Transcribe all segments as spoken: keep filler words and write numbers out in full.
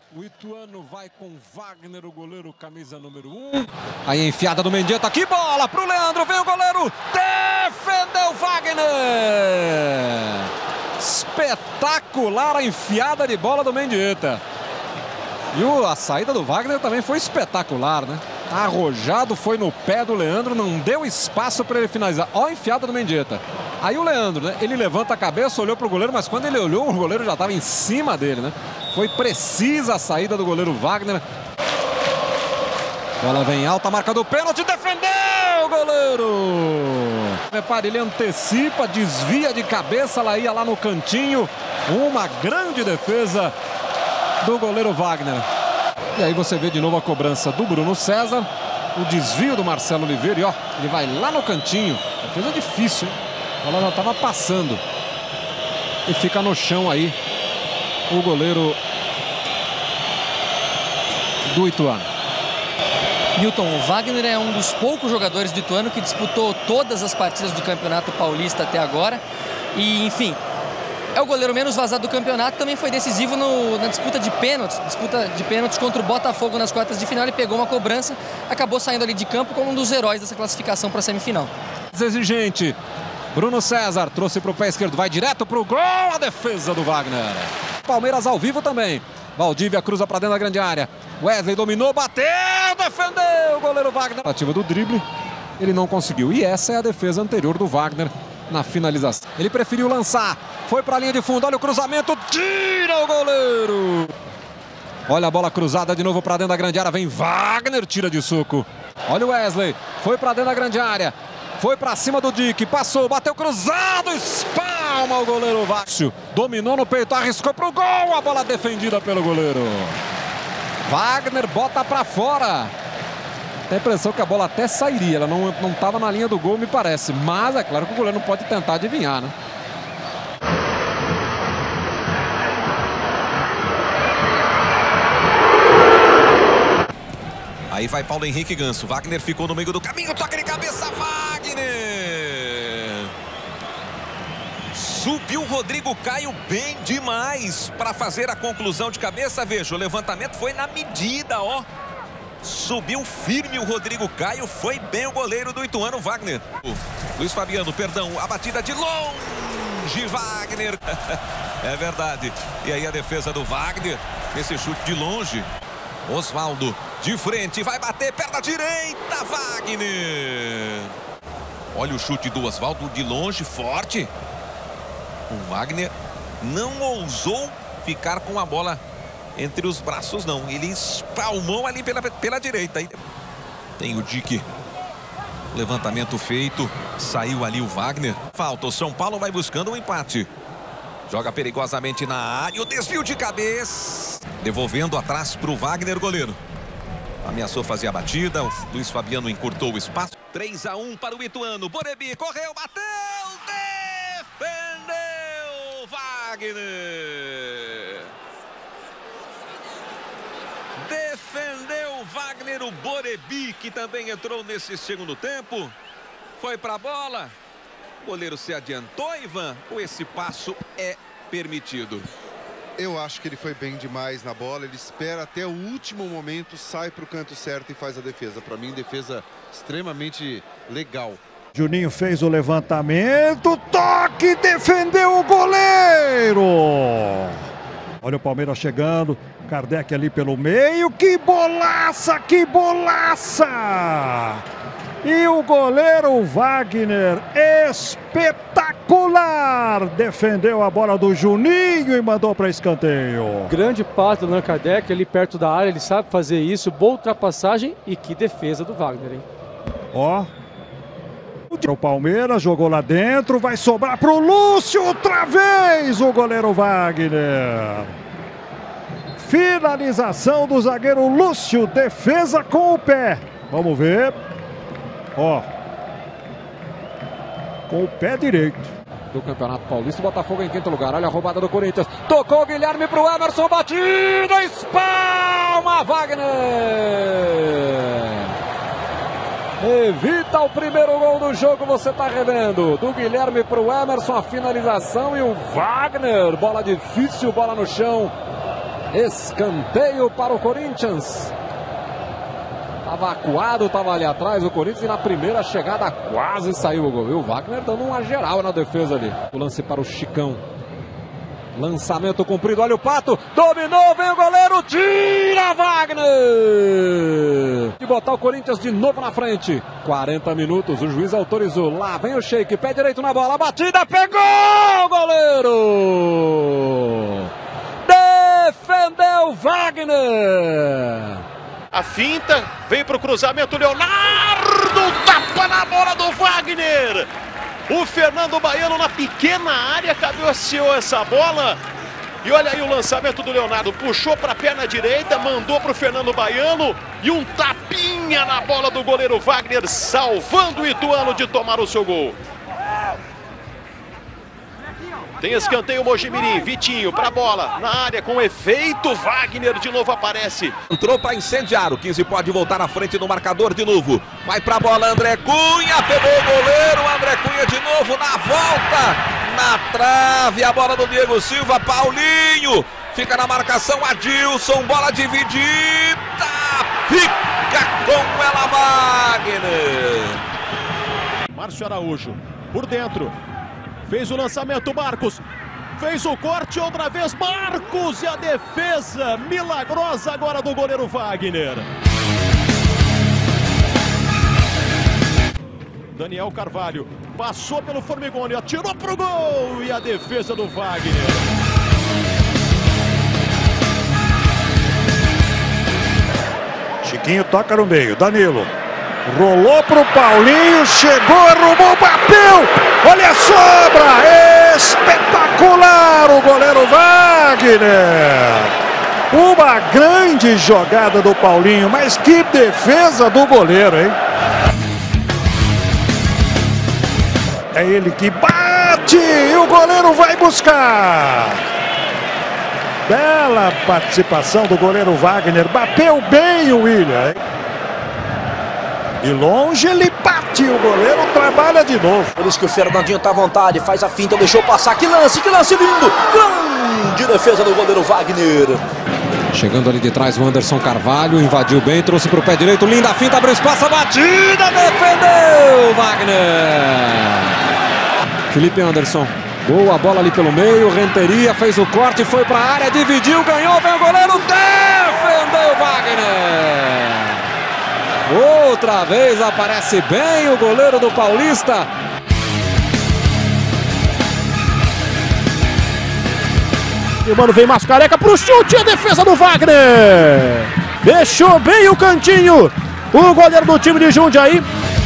O Ituano vai com Wagner, o goleiro, camisa número um. Aí a enfiada do Mendieta, que bola pro Leandro, vem o goleiro, defendeu Wagner! Espetacular a enfiada de bola do Mendieta. E o, a saída do Wagner também foi espetacular, né? Arrojado, foi no pé do Leandro, não deu espaço para ele finalizar. Ó a enfiada do Mendieta. Aí o Leandro, né? Ele levanta a cabeça, olhou pro goleiro, mas quando ele olhou, o goleiro já estava em cima dele, né? Foi precisa a saída do goleiro Wagner. Bola vem alta, marca do pênalti, defendeu o goleiro! Repare, ele antecipa, desvia de cabeça, ela ia lá no cantinho. Uma grande defesa do goleiro Wagner. E aí você vê de novo a cobrança do Bruno César. O desvio do Marcelo Oliveira. E ó, ele vai lá no cantinho. Defesa difícil, hein? A bola já estava passando. E fica no chão aí o goleiro do Ituano. Milton, o Wagner é um dos poucos jogadores do Ituano que disputou todas as partidas do Campeonato Paulista até agora. E, enfim, é o goleiro menos vazado do campeonato. Também foi decisivo no, na disputa de pênaltis. Disputa de pênaltis contra o Botafogo nas quartas de final. Ele pegou uma cobrança, acabou saindo ali de campo como um dos heróis dessa classificação para a semifinal. Exigente. Bruno César trouxe para o pé esquerdo, vai direto para o gol, a defesa do Wagner. Palmeiras ao vivo também. Valdívia cruza para dentro da grande área. Wesley dominou, bateu, defendeu o goleiro Wagner. Ativa do drible, ele não conseguiu. E essa é a defesa anterior do Wagner na finalização. Ele preferiu lançar, foi para a linha de fundo, olha o cruzamento, tira o goleiro. Olha a bola cruzada de novo para dentro da grande área, vem Wagner, tira de suco. Olha o Wesley, foi para dentro da grande área. Foi para cima do Dick, passou, bateu cruzado, espalma o goleiro Váxio. Dominou no peito, arriscou para o gol, a bola defendida pelo goleiro. Wagner bota para fora. Tem a impressão que a bola até sairia, ela não não estava na linha do gol, me parece. Mas é claro que o goleiro não pode tentar adivinhar, né? Aí vai Paulo Henrique Ganso. Wagner ficou no meio do caminho. Toca de cabeça, Wagner! Subiu o Rodrigo Caio bem demais para fazer a conclusão de cabeça. Veja, o levantamento foi na medida, ó. Subiu firme o Rodrigo Caio. Foi bem o goleiro do Ituano, Wagner. Luiz Fabiano, perdão, a batida de longe, Wagner. É verdade. E aí a defesa do Wagner. Esse chute de longe. Osvaldo de frente, vai bater, perna direita, Wagner. Olha o chute do Osvaldo de longe, forte. O Wagner não ousou ficar com a bola entre os braços, não. Ele espalmou ali pela, pela direita. Tem o Dick. Levantamento feito. Saiu ali o Wagner. Falta, o São Paulo vai buscando um empate. Joga perigosamente na área, o desvio de cabeça. Devolvendo atrás para o Wagner, goleiro. Ameaçou fazer a batida, o Luiz Fabiano encurtou o espaço. três a um para o Ituano. Borebi correu, bateu, defendeu Wagner. Defendeu Wagner, o Borebi, que também entrou nesse segundo tempo. Foi para a bola. O goleiro se adiantou, Ivan, ou esse passo é permitido? Eu acho que ele foi bem demais na bola. Ele espera até o último momento, sai para o canto certo e faz a defesa. Para mim, defesa extremamente legal. Juninho fez o levantamento, toque, defendeu o goleiro. Olha o Palmeiras chegando, Kardec ali pelo meio, que bolaça, que bolaça! E o goleiro Wagner, espetacular! Defendeu a bola do Juninho e mandou para escanteio. Grande passe do Allan Kardec ali perto da área, ele sabe fazer isso. Boa ultrapassagem e que defesa do Wagner, hein? Ó. O Palmeiras jogou lá dentro, vai sobrar para o Lúcio outra vez, o goleiro Wagner. Finalização do zagueiro Lúcio, defesa com o pé. Vamos ver. Ó, com o pé direito. Do Campeonato Paulista, o Botafogo em quinto lugar. Olha a roubada do Corinthians. Tocou o Guilherme pro Emerson, batida, espalma Wagner. Evita o primeiro gol do jogo, você tá revendo. Do Guilherme pro Emerson, a finalização e o Wagner. Bola difícil, bola no chão. Escanteio para o Corinthians. Estava acuado, estava ali atrás o Corinthians e na primeira chegada quase saiu o gol. E o Wagner dando uma geral na defesa ali. O lance para o Chicão. Lançamento comprido, olha o Pato. Dominou, vem o goleiro, tira Wagner! E botar o Corinthians de novo na frente. quarenta minutos, o juiz autorizou. Lá vem o Sheik, pé direito na bola, a batida, pegou o goleiro! Defendeu Wagner! A finta, vem para o cruzamento, Leonardo, tapa na bola do Wagner. O Fernando Baiano na pequena área cabeceou essa bola. E olha aí o lançamento do Leonardo, puxou para a perna direita, mandou para o Fernando Baiano. E um tapinha na bola do goleiro Wagner, salvando o Ituano de tomar o seu gol. Tem escanteio Mojimirim, Vitinho para a bola, na área com efeito, Wagner de novo aparece. Entrou para incendiar, o quinze pode voltar na frente do marcador de novo. Vai para a bola André Cunha, pegou o goleiro, André Cunha de novo na volta. Na trave, a bola do Diego Silva, Paulinho. Fica na marcação, Adilson, bola dividida. Fica com ela Wagner. Márcio Araújo, por dentro. Fez o lançamento, Marcos. Fez o corte outra vez, Marcos. E a defesa milagrosa agora do goleiro Wagner. Daniel Carvalho passou pelo Formigoni, atirou pro gol. E a defesa do Wagner. Chiquinho toca no meio, Danilo. Rolou pro Paulinho, chegou, arrumou, bateu! Olha a sobra! Espetacular o goleiro Wagner! Uma grande jogada do Paulinho, mas que defesa do goleiro, hein? É ele que bate e o goleiro vai buscar! Bela participação do goleiro Wagner, bateu bem o William, hein? De longe ele bate, o goleiro trabalha de novo. Por isso que o Fernandinho tá à vontade, faz a finta, deixou passar, que lance, que lance lindo! Grande defesa do goleiro Wagner. Chegando ali de trás o Anderson Carvalho, invadiu bem, trouxe para o pé direito, linda finta, abriu espaço, a batida, defendeu Wagner! Felipe Anderson, boa bola ali pelo meio, Renteria fez o corte, foi para a área, dividiu, ganhou, vem o goleiro, defendeu Wagner! Outra vez aparece bem o goleiro do Paulista. E mano, vem Mascareca pro chute, a defesa do Wagner. Fechou bem o cantinho. O goleiro do time de Jundiaí.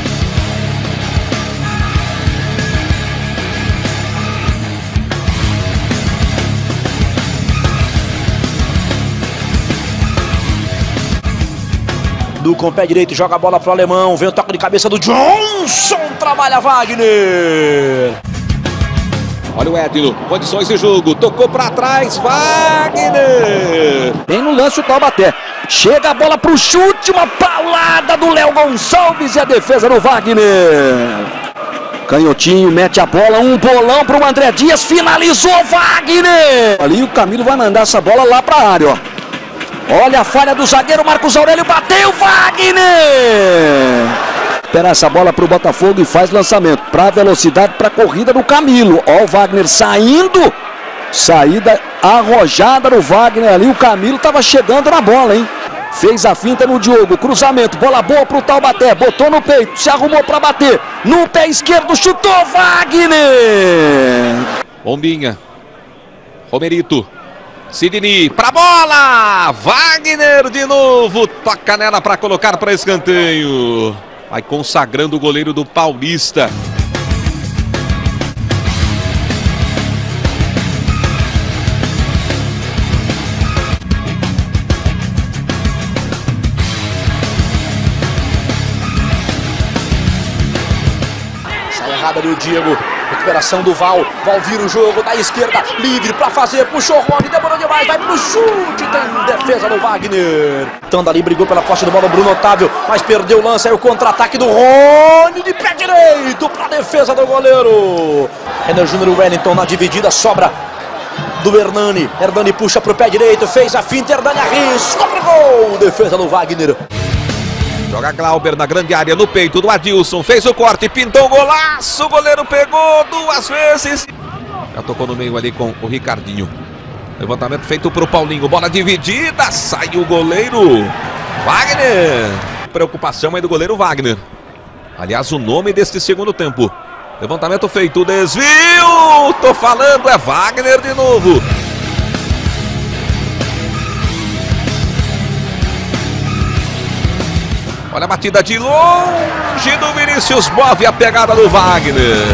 Do com o pé direito, joga a bola pro alemão. Vem o toque de cabeça do Johnson. Trabalha Wagner. Olha o Edno, condições de jogo. Tocou pra trás, Wagner. Bem no lance o Taubaté. Chega a bola pro chute. Uma paulada do Léo Gonçalves e a defesa do Wagner. Canhotinho, mete a bola. Um bolão pro André Dias. Finalizou Wagner. Ali o Camilo vai mandar essa bola lá pra área, ó. Olha a falha do zagueiro, Marcos Aurélio bateu, Wagner! Espera essa bola para o Botafogo e faz lançamento. Para a velocidade, para a corrida do Camilo. Ó o Wagner saindo. Saída arrojada do Wagner ali. O Camilo estava chegando na bola, hein? Fez a finta no Diogo. Cruzamento, bola boa para o Taubaté. Botou no peito, se arrumou para bater. No pé esquerdo, chutou Wagner! Bombinha. Romerito. Sidney pra bola, Wagner de novo, toca nela para colocar para escanteio. Vai consagrando o goleiro do Paulista. Sai errada ali o Diego. Recuperação do Val, Val vira o jogo da esquerda, livre pra fazer, puxou o Rony, demorou demais, vai pro chute, tem defesa do Wagner. Tando ali, brigou pela posse de bola o Bruno Otávio, mas perdeu o lance, aí o contra-ataque do Rony de pé direito pra defesa do goleiro. Renner Júnior e Wellington na dividida, sobra do Hernani. Hernani puxa pro pé direito, fez a finta, Hernani arriscou pro gol. Defesa do Wagner. Joga Glauber na grande área, no peito do Adilson. Fez o corte, pintou o golaço. O goleiro pegou duas vezes. Já tocou no meio ali com o Ricardinho. Levantamento feito pro Paulinho. Bola dividida. Sai o goleiro Wagner. Preocupação aí do goleiro Wagner. Aliás, o nome deste segundo tempo. Levantamento feito, desvio. Tô falando, é Wagner de novo. Olha a batida de longe do Vinícius, move a pegada do Wagner.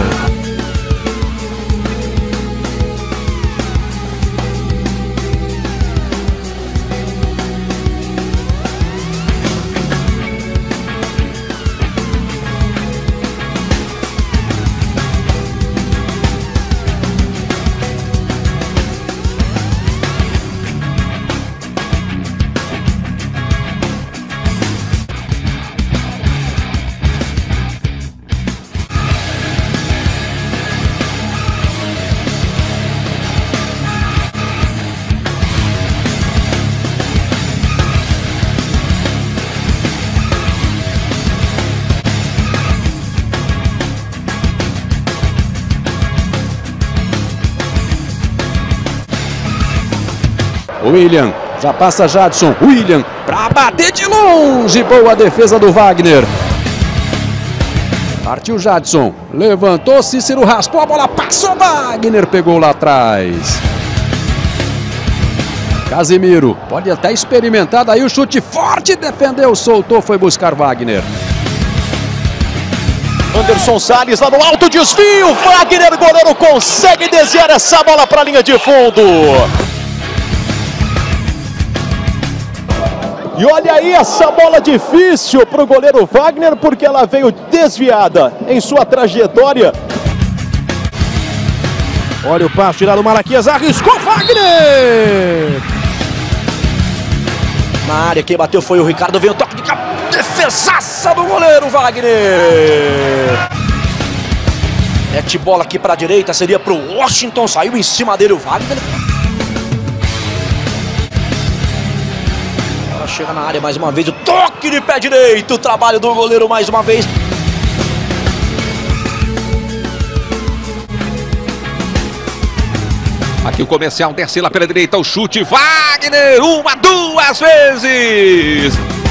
William, já passa Jadson, William, pra bater de longe, boa defesa do Wagner. Partiu Jadson, levantou, Cícero raspou a bola, passou Wagner, pegou lá atrás. Casimiro, pode até experimentar, daí o chute forte, defendeu, soltou, foi buscar Wagner. Anderson Salles lá no alto, desvio, Wagner, goleiro consegue desviar essa bola para a linha de fundo. E olha aí essa bola difícil para o goleiro Wagner, porque ela veio desviada em sua trajetória. Olha o passe tirado do Malaquias, arriscou Wagner! Na área, quem bateu foi o Ricardo, veio o toque de cabeça, defesaça do goleiro Wagner! Mete bola aqui para a direita, seria para o Washington, saiu em cima dele o Wagner. Chega na área mais uma vez, o toque de pé direito, o trabalho do goleiro mais uma vez. Aqui o comercial desce lá pela direita, o chute, Wagner, uma, duas vezes.